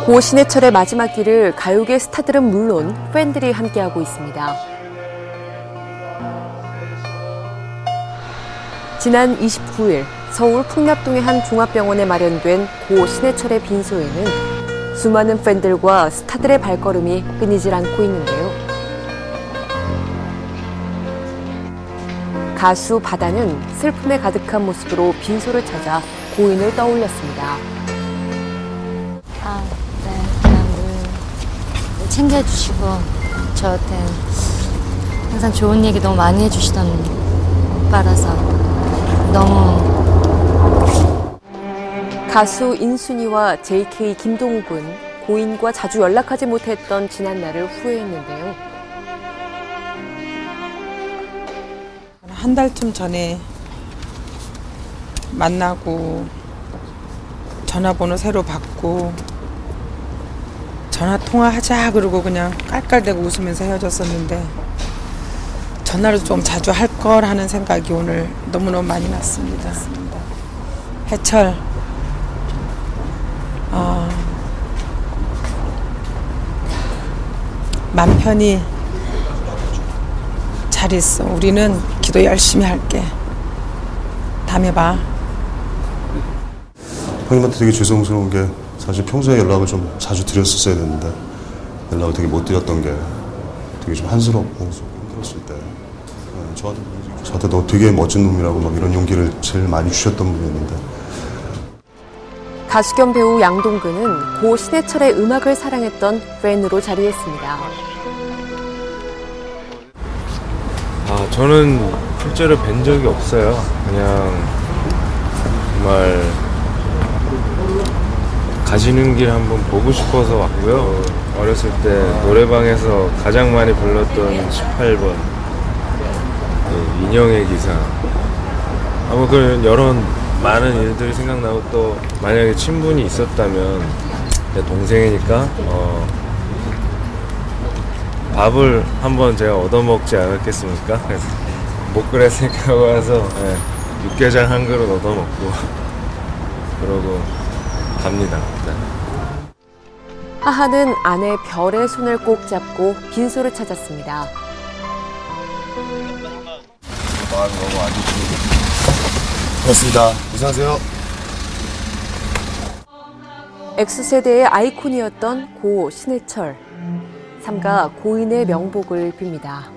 고 신해철의 마지막 길을 가요계 스타들은 물론 팬들이 함께하고 있습니다. 지난 29일 서울 풍납동의 한 종합병원에 마련된 고 신해철의 빈소에는 수많은 팬들과 스타들의 발걸음이 끊이질 않고 있는데요. 가수 바다는 슬픔에 가득한 모습으로 빈소를 찾아 고인을 떠올렸습니다. 그냥 늘 챙겨주시고 저한테 항상 좋은 얘기 너무 많이 해주시던 오빠라서 너무. 가수 인순이와 JK 김동욱은 고인과 자주 연락하지 못했던 지난날을 후회했는데요. 한 달쯤 전에 만나고 전화번호 새로 받고 전화 통화하자 그러고 그냥 깔깔대고 웃으면서 헤어졌었는데 전화를 좀 자주 할 걸 하는 생각이 오늘 너무너무 많이 났습니다. 해철, 맘 편히 잘 있어. 우리는 기도 열심히 할게. 다음에 봐. 형님한테 되게 죄송스러운 게 사실 평소에 연락을 좀 자주 드렸었어야 됐는데 연락을 되게 못 드렸던 게 되게 좀 한스럽고 힘들었을 때 저한테 너 되게 멋진 놈이라고 막 이런 용기를 제일 많이 주셨던 분이었는데. 가수 겸 배우 양동근은 고 신해철의 음악을 사랑했던 팬으로 자리했습니다. 저는 실제로 뵌 적이 없어요. 그냥 정말 가시는 길 한번 보고 싶어서 왔고요. 어렸을 때 노래방에서 가장 많이 불렀던 18번 인형의 기사. 아마 그런 여러 많은 일들이 생각나고 또 만약에 친분이 있었다면 내 동생이니까 밥을 한번 제가 얻어먹지 않았겠습니까? 그래서 못 그랬으니까 하고 와서 육개장 한 그릇 얻어먹고 그러고 갑니다. 네. 하하는 아내 별의 손을 꼭 잡고 빈소를 찾았습니다. 마음이 너무 안 좋습니다. 고맙습니다. 고생하세요. X세대의 아이콘이었던 고 신해철. 삼가 고인의 명복을 빕니다.